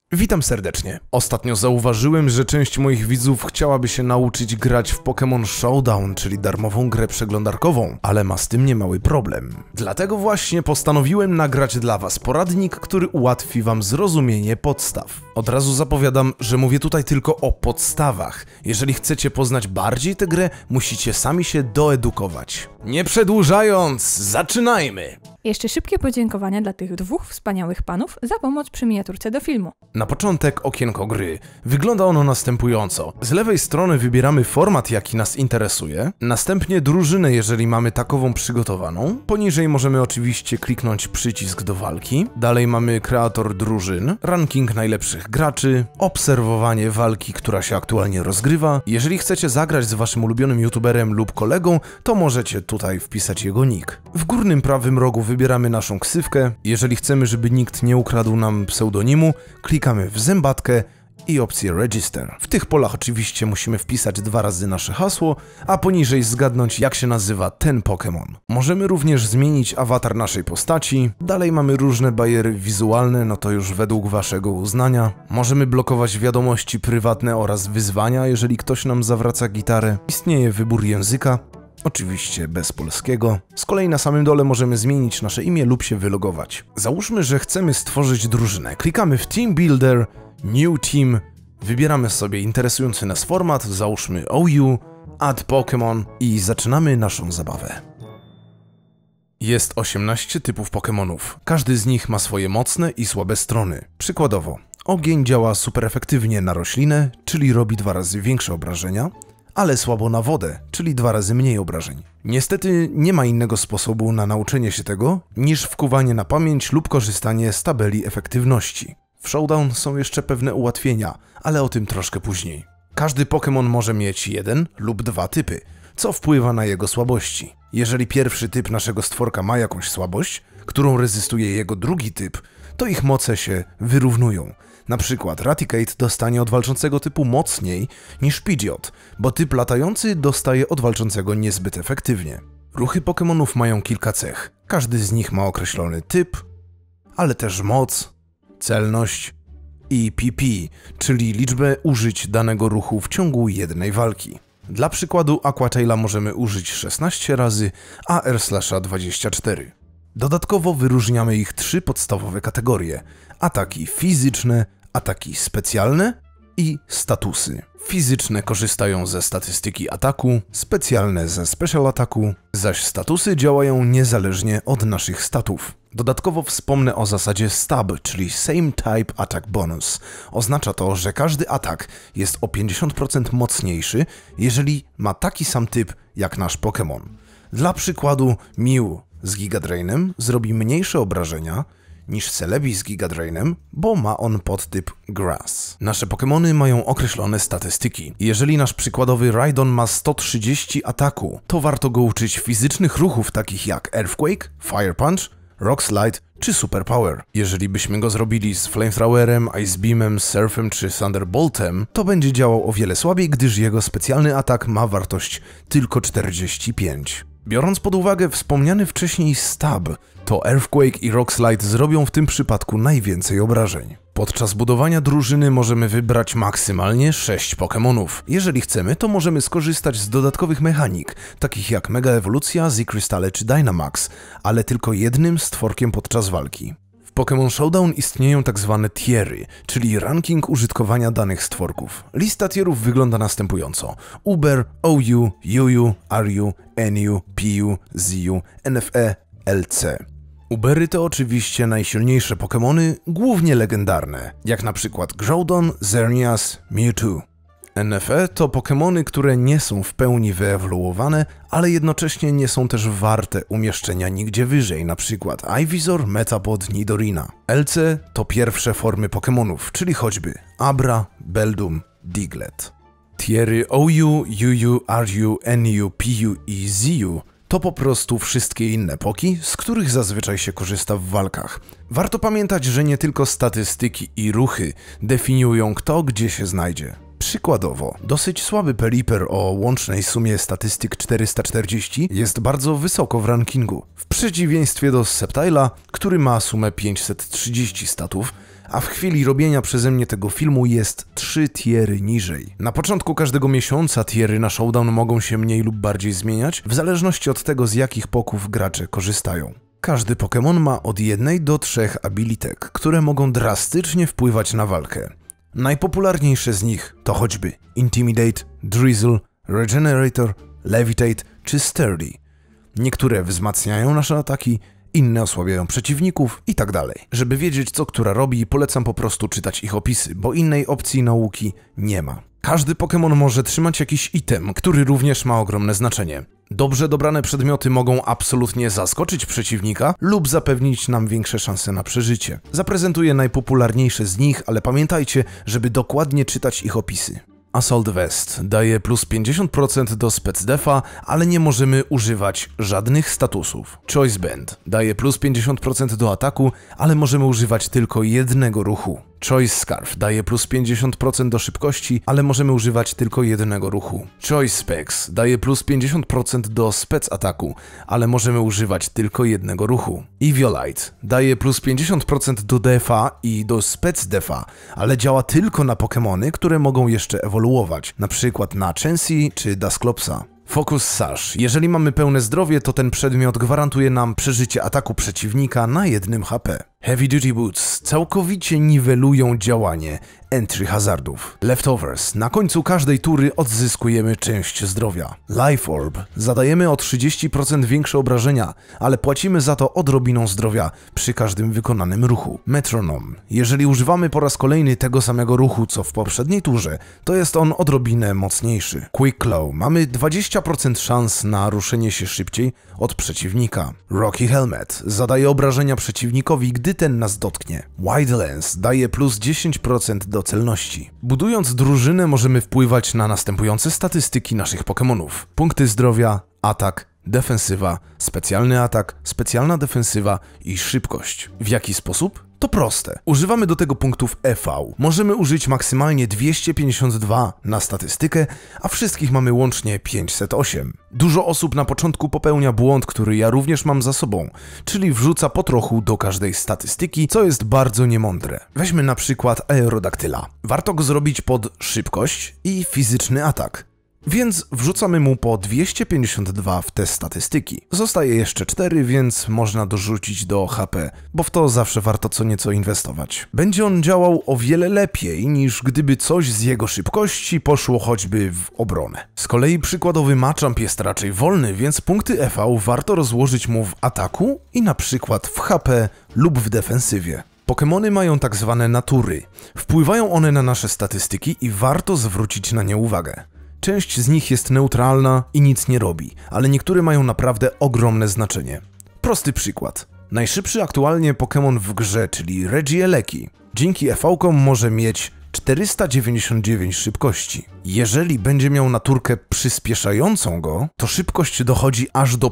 Witam serdecznie. Ostatnio zauważyłem, że część moich widzów chciałaby się nauczyć grać w Pokémon Showdown, czyli darmową grę przeglądarkową, ale ma z tym niemały problem. Dlatego właśnie postanowiłem nagrać dla was poradnik, który ułatwi wam zrozumienie podstaw. Od razu zapowiadam, że mówię tutaj tylko o podstawach. Jeżeli chcecie poznać bardziej tę grę, musicie sami się doedukować. Nie przedłużając, zaczynajmy! Jeszcze szybkie podziękowania dla tych dwóch wspaniałych panów za pomoc przy miniaturce do filmu. Na początek okienko gry. Wygląda ono następująco. Z lewej strony wybieramy format, jaki nas interesuje, następnie drużynę, jeżeli mamy takową przygotowaną. Poniżej możemy oczywiście kliknąć przycisk do walki. Dalej mamy kreator drużyn, ranking najlepszych graczy, obserwowanie walki, która się aktualnie rozgrywa. Jeżeli chcecie zagrać z waszym ulubionym youtuberem lub kolegą, to możecie tutaj wpisać jego nick. W górnym prawym rogu wybieramy naszą ksywkę. Jeżeli chcemy, żeby nikt nie ukradł nam pseudonimu, klikamy w zębatkę i opcję Register. W tych polach oczywiście musimy wpisać 2 razy nasze hasło, a poniżej zgadnąć, jak się nazywa ten Pokémon. Możemy również zmienić awatar naszej postaci. Dalej mamy różne bariery wizualne, no to już według waszego uznania. Możemy blokować wiadomości prywatne oraz wyzwania, jeżeli ktoś nam zawraca gitarę. Istnieje wybór języka. Oczywiście bez polskiego. Z kolei na samym dole możemy zmienić nasze imię lub się wylogować. Załóżmy, że chcemy stworzyć drużynę. Klikamy w Team Builder, New Team, wybieramy sobie interesujący nas format, załóżmy OU, Add Pokémon i zaczynamy naszą zabawę. Jest 18 typów Pokémonów. Każdy z nich ma swoje mocne i słabe strony. Przykładowo, ogień działa super efektywnie na roślinę, czyli robi 2 razy większe obrażenia, ale słabo na wodę, czyli 2 razy mniej obrażeń. Niestety nie ma innego sposobu na nauczenie się tego, niż wkuwanie na pamięć lub korzystanie z tabeli efektywności. W Showdown są jeszcze pewne ułatwienia, ale o tym troszkę później. Każdy Pokémon może mieć 1 lub 2 typy, co wpływa na jego słabości. Jeżeli pierwszy typ naszego stworka ma jakąś słabość, którą rezystuje jego drugi typ, to ich moce się wyrównują. Na przykład Raticate dostanie od walczącego typu mocniej niż Pidgeot, bo typ latający dostaje od walczącego niezbyt efektywnie. Ruchy Pokémonów mają kilka cech. Każdy z nich ma określony typ, ale też moc, celność i PP, czyli liczbę użyć danego ruchu w ciągu jednej walki. Dla przykładu Aquataila możemy użyć 16 razy, a Air-Slasha 24. Dodatkowo wyróżniamy ich 3 podstawowe kategorie: ataki fizyczne, ataki specjalne i statusy. Fizyczne korzystają ze statystyki ataku, specjalne ze special ataku, zaś statusy działają niezależnie od naszych statów. Dodatkowo wspomnę o zasadzie STAB, czyli Same Type Attack Bonus. Oznacza to, że każdy atak jest o 50% mocniejszy, jeżeli ma taki sam typ jak nasz Pokémon. Dla przykładu Mew z Giga Drainem zrobi mniejsze obrażenia niż Celebi z Giga Drainem, bo ma on podtyp Grass. Nasze Pokémony mają określone statystyki. Jeżeli nasz przykładowy Rhydon ma 130 ataku, to warto go uczyć fizycznych ruchów takich jak Earthquake, Fire Punch, Rock Slide czy Super Power. Jeżeli byśmy go zrobili z Flamethrowerem, Ice Beamem, Surfem czy Thunderboltem, to będzie działał o wiele słabiej, gdyż jego specjalny atak ma wartość tylko 45. Biorąc pod uwagę wspomniany wcześniej STAB, to Earthquake i Rock Slide zrobią w tym przypadku najwięcej obrażeń. Podczas budowania drużyny możemy wybrać maksymalnie 6 Pokémonów. Jeżeli chcemy, to możemy skorzystać z dodatkowych mechanik, takich jak Mega Ewolucja, Z-Crystale czy Dynamax, ale tylko jednym stworkiem podczas walki. W Pokémon Showdown istnieją tak zwane tiery, czyli ranking użytkowania danych stworków. Lista tierów wygląda następująco: Uber, OU, UU, RU, NU, PU, ZU, NFE, LC. Ubery to oczywiście najsilniejsze Pokémony, głównie legendarne, jak na przykład Groudon, Xerneas, Mewtwo. NFE to Pokémony, które nie są w pełni wyewoluowane, ale jednocześnie nie są też warte umieszczenia nigdzie wyżej, na przykład Ivysaur, Metapod, Nidorina. LC to pierwsze formy Pokémonów, czyli choćby Abra, Beldum, Diglett. Tiery OU, UU, RU, NU, PU i ZU to po prostu wszystkie inne poki, z których zazwyczaj się korzysta w walkach. Warto pamiętać, że nie tylko statystyki i ruchy definiują, kto gdzie się znajdzie. Przykładowo, dosyć słaby Pelipper o łącznej sumie statystyk 440 jest bardzo wysoko w rankingu, w przeciwieństwie do Sceptile'a, który ma sumę 530 statów, a w chwili robienia przeze mnie tego filmu jest 3 tiery niżej. Na początku każdego miesiąca tiery na Showdown mogą się mniej lub bardziej zmieniać, w zależności od tego, z jakich poków gracze korzystają. Każdy Pokémon ma od 1 do 3 abilitek, które mogą drastycznie wpływać na walkę. Najpopularniejsze z nich to choćby Intimidate, Drizzle, Regenerator, Levitate czy Sturdy. Niektóre wzmacniają nasze ataki, inne osłabiają przeciwników i tak dalej. Żeby wiedzieć, co która robi, polecam po prostu czytać ich opisy, bo innej opcji nauki nie ma. Każdy Pokémon może trzymać jakiś item, który również ma ogromne znaczenie. Dobrze dobrane przedmioty mogą absolutnie zaskoczyć przeciwnika lub zapewnić nam większe szanse na przeżycie. Zaprezentuję najpopularniejsze z nich, ale pamiętajcie, żeby dokładnie czytać ich opisy. Assault Vest daje plus 50% do specdefa, ale nie możemy używać żadnych statusów. Choice Band daje plus 50% do ataku, ale możemy używać tylko jednego ruchu. Choice Scarf daje plus 50% do szybkości, ale możemy używać tylko jednego ruchu. Choice Specs daje plus 50% do spec ataku, ale możemy używać tylko jednego ruchu. Eviolite daje plus 50% do defa i do spec defa, ale działa tylko na Pokémony, które mogą jeszcze ewoluować, np. na Chansey czy Dusclopsa. Focus Sash. Jeżeli mamy pełne zdrowie, to ten przedmiot gwarantuje nam przeżycie ataku przeciwnika na 1 HP. Heavy Duty Boots całkowicie niwelują działanie entry hazardów. Leftovers. Na końcu każdej tury odzyskujemy część zdrowia. Life Orb. Zadajemy o 30% większe obrażenia, ale płacimy za to odrobiną zdrowia przy każdym wykonanym ruchu. Metronome. Jeżeli używamy po raz kolejny tego samego ruchu co w poprzedniej turze, to jest on odrobinę mocniejszy. Quick Claw. Mamy 20% szans na ruszenie się szybciej od przeciwnika. Rocky Helmet. Zadaje obrażenia przeciwnikowi, gdy ten nas dotknie. Wide Lens daje plus 10% do celności. Budując drużynę możemy wpływać na następujące statystyki naszych Pokémonów. Punkty zdrowia, atak, defensywa, specjalny atak, specjalna defensywa i szybkość. W jaki sposób? To proste. Używamy do tego punktów EV. Możemy użyć maksymalnie 252 na statystykę, a wszystkich mamy łącznie 508. Dużo osób na początku popełnia błąd, który ja również mam za sobą, czyli wrzuca po trochu do każdej statystyki, co jest bardzo niemądre. Weźmy na przykład Aerodactyla. Warto go zrobić pod szybkość i fizyczny atak. Więc wrzucamy mu po 252 w te statystyki. Zostaje jeszcze 4, więc można dorzucić do HP, bo w to zawsze warto co nieco inwestować. Będzie on działał o wiele lepiej, niż gdyby coś z jego szybkości poszło choćby w obronę. Z kolei przykładowy Machamp jest raczej wolny, więc punkty EV warto rozłożyć mu w ataku i na przykład w HP lub w defensywie. Pokémony mają tak zwane natury. Wpływają one na nasze statystyki i warto zwrócić na nie uwagę. Część z nich jest neutralna i nic nie robi, ale niektóre mają naprawdę ogromne znaczenie. Prosty przykład. Najszybszy aktualnie Pokémon w grze, czyli Regieleki, dzięki EV-kom może mieć 499 szybkości. Jeżeli będzie miał naturkę przyspieszającą go, to szybkość dochodzi aż do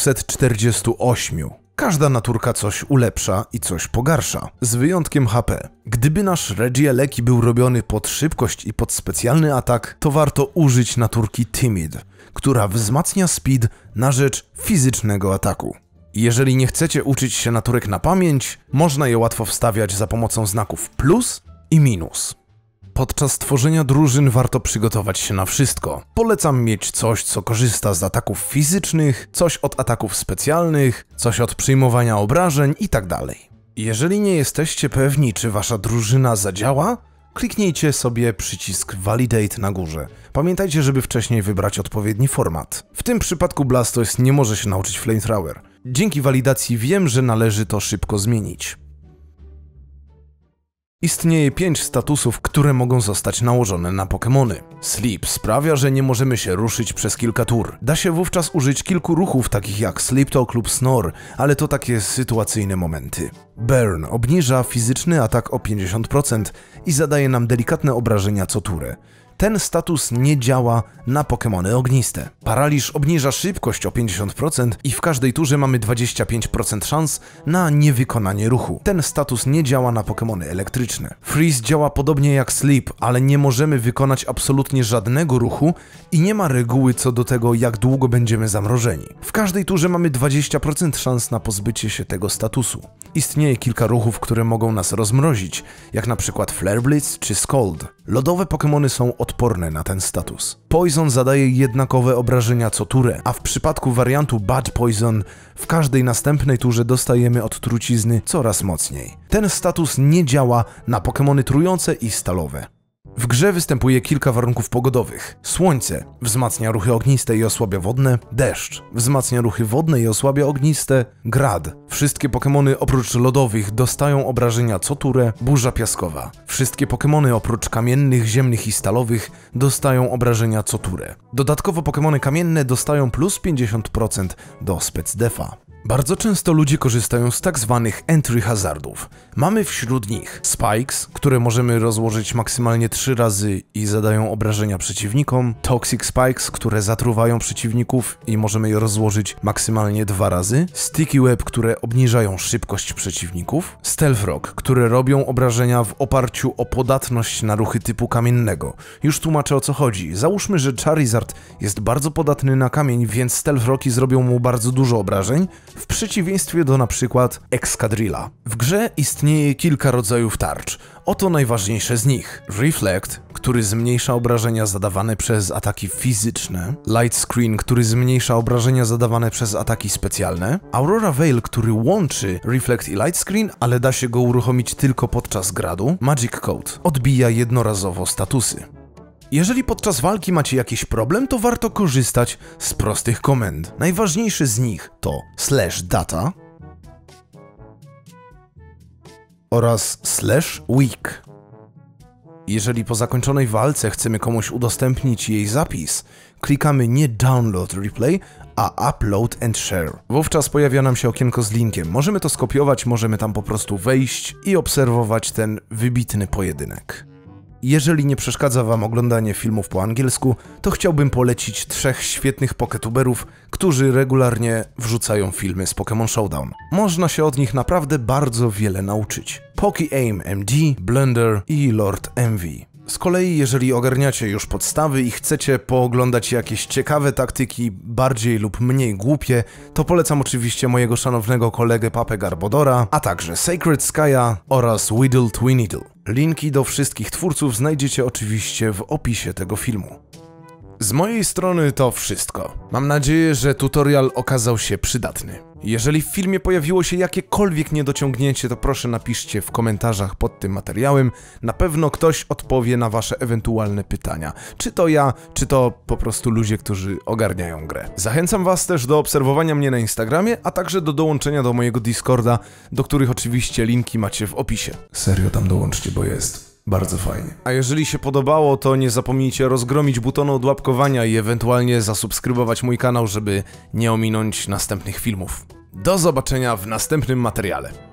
548. Każda naturka coś ulepsza i coś pogarsza, z wyjątkiem HP. Gdyby nasz Regieleki był robiony pod szybkość i pod specjalny atak, to warto użyć naturki Timid, która wzmacnia speed na rzecz fizycznego ataku. Jeżeli nie chcecie uczyć się naturek na pamięć, można je łatwo wstawiać za pomocą znaków plus i minus. Podczas tworzenia drużyn warto przygotować się na wszystko. Polecam mieć coś, co korzysta z ataków fizycznych, coś od ataków specjalnych, coś od przyjmowania obrażeń itd. Jeżeli nie jesteście pewni, czy wasza drużyna zadziała, kliknijcie sobie przycisk Validate na górze. Pamiętajcie, żeby wcześniej wybrać odpowiedni format. W tym przypadku Blastoise nie może się nauczyć Flamethrower. Dzięki walidacji wiem, że należy to szybko zmienić. Istnieje 5 statusów, które mogą zostać nałożone na Pokémony. Sleep sprawia, że nie możemy się ruszyć przez kilka tur. Da się wówczas użyć kilku ruchów, takich jak Sleep Talk lub Snore, ale to takie sytuacyjne momenty. Burn obniża fizyczny atak o 50% i zadaje nam delikatne obrażenia co turę. Ten status nie działa na Pokémony ogniste. Paraliż obniża szybkość o 50% i w każdej turze mamy 25% szans na niewykonanie ruchu. Ten status nie działa na Pokémony elektryczne. Freeze działa podobnie jak Sleep, ale nie możemy wykonać absolutnie żadnego ruchu i nie ma reguły co do tego, jak długo będziemy zamrożeni. W każdej turze mamy 20% szans na pozbycie się tego statusu. Istnieje kilka ruchów, które mogą nas rozmrozić, jak na przykład Flare Blitz czy Scald. Lodowe Pokémony są odporne na ten status. Poison zadaje jednakowe obrażenia co turę, a w przypadku wariantu Bad Poison w każdej następnej turze dostajemy od trucizny coraz mocniej. Ten status nie działa na Pokémony trujące i stalowe. W grze występuje kilka warunków pogodowych. Słońce wzmacnia ruchy ogniste i osłabia wodne, deszcz wzmacnia ruchy wodne i osłabia ogniste, grad. Wszystkie Pokémony oprócz lodowych dostają obrażenia co turę, burza piaskowa. Wszystkie Pokémony oprócz kamiennych, ziemnych i stalowych dostają obrażenia co turę. Dodatkowo Pokémony kamienne dostają plus 50% do specdefa. Bardzo często ludzie korzystają z tak zwanych entry hazardów. Mamy wśród nich Spikes, które możemy rozłożyć maksymalnie 3 razy i zadają obrażenia przeciwnikom, Toxic Spikes, które zatruwają przeciwników i możemy je rozłożyć maksymalnie 2 razy, Sticky Web, które obniżają szybkość przeciwników, Stealth Rock, które robią obrażenia w oparciu o podatność na ruchy typu kamiennego. Już tłumaczę o co chodzi. Załóżmy, że Charizard jest bardzo podatny na kamień, więc Stealth Rocki zrobią mu bardzo dużo obrażeń, w przeciwieństwie do na przykład Excadrilla. W grze istnieje kilka rodzajów tarcz. Oto najważniejsze z nich. Reflect, który zmniejsza obrażenia zadawane przez ataki fizyczne. Light Screen, który zmniejsza obrażenia zadawane przez ataki specjalne. Aurora Veil, który łączy Reflect i Light Screen, ale da się go uruchomić tylko podczas gradu. Magic Code odbija jednorazowo statusy. Jeżeli podczas walki macie jakiś problem, to warto korzystać z prostych komend. Najważniejsze z nich to /data oraz /weak. Jeżeli po zakończonej walce chcemy komuś udostępnić jej zapis, klikamy nie Download Replay, a Upload and Share. Wówczas pojawia nam się okienko z linkiem. Możemy to skopiować, możemy tam po prostu wejść i obserwować ten wybitny pojedynek. Jeżeli nie przeszkadza wam oglądanie filmów po angielsku, to chciałbym polecić 3 świetnych poketuberów, którzy regularnie wrzucają filmy z Pokémon Showdown. Można się od nich naprawdę bardzo wiele nauczyć. PokeAim MD, Blender i Lord Envy. Z kolei jeżeli ogarniacie już podstawy i chcecie pooglądać jakieś ciekawe taktyki, bardziej lub mniej głupie, to polecam oczywiście mojego szanownego kolegę Papę Garbodora, a także Sacred Sky'a oraz Whittle Twineedle. Linki do wszystkich twórców znajdziecie oczywiście w opisie tego filmu. Z mojej strony to wszystko. Mam nadzieję, że tutorial okazał się przydatny. Jeżeli w filmie pojawiło się jakiekolwiek niedociągnięcie, to proszę napiszcie w komentarzach pod tym materiałem. Na pewno ktoś odpowie na wasze ewentualne pytania. Czy to ja, czy to po prostu ludzie, którzy ogarniają grę. Zachęcam was też do obserwowania mnie na Instagramie, a także do dołączenia do mojego Discorda, do których oczywiście linki macie w opisie. Serio tam dołączcie, bo jest bardzo fajnie. A jeżeli się podobało, to nie zapomnijcie rozgromić butonu od łapkowania i ewentualnie zasubskrybować mój kanał, żeby nie ominąć następnych filmów. Do zobaczenia w następnym materiale.